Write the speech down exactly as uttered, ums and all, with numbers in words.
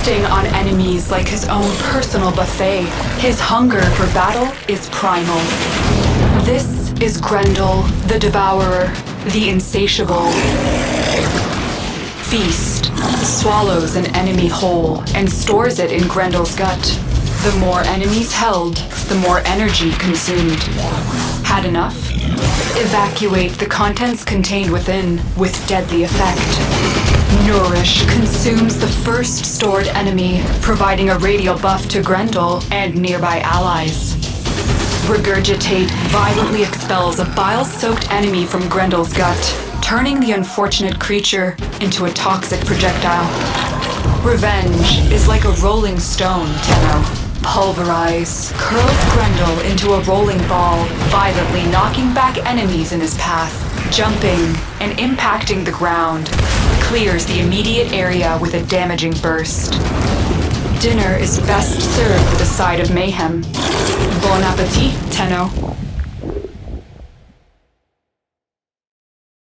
feasting on enemies like his own personal buffet. His hunger for battle is primal. This is Grendel, the Devourer, the Insatiable. Feast swallows an enemy whole and stores it in Grendel's gut. The more enemies held, the more energy consumed. Had enough? Evacuate the contents contained within with deadly effect. Nourish consumes the first stored enemy, providing a radial buff to Grendel and nearby allies. Regurgitate violently expels a bile-soaked enemy from Grendel's gut, turning the unfortunate creature into a toxic projectile. Revenge is like a rolling stone, Tenno. Pulverize curls Grendel into a rolling ball, violently knocking back enemies in his path. Jumping and impacting the ground, clears the immediate area with a damaging burst. Dinner is best served with a side of mayhem. Bon appetit, Tenno.